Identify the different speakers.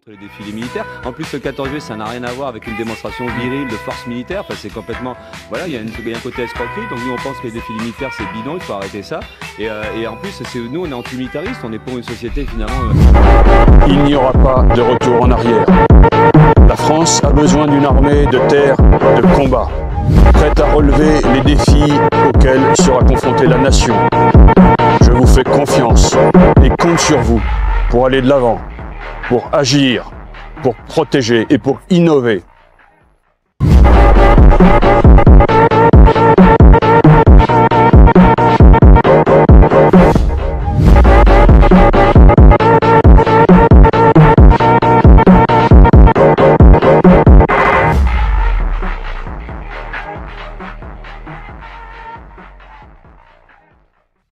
Speaker 1: contre les défilés militaires. En plus, le 14 juillet, ça n'a rien à voir avec une démonstration virile de force militaire. Enfin, c'est complètement... Voilà, il y a un côté escroquerie. Donc nous, on pense que les défilés militaires, c'est bidon, il faut arrêter ça. Et en plus, nous, on est antimilitariste, on est pour une société, finalement...
Speaker 2: Il n'y aura pas de retour en arrière. La France a besoin d'une armée de terre, de combat, prête à relever les défis auxquels sera confrontée la nation. Je vous fais confiance et compte sur vous pour aller de l'avant, pour agir, pour protéger et pour innover.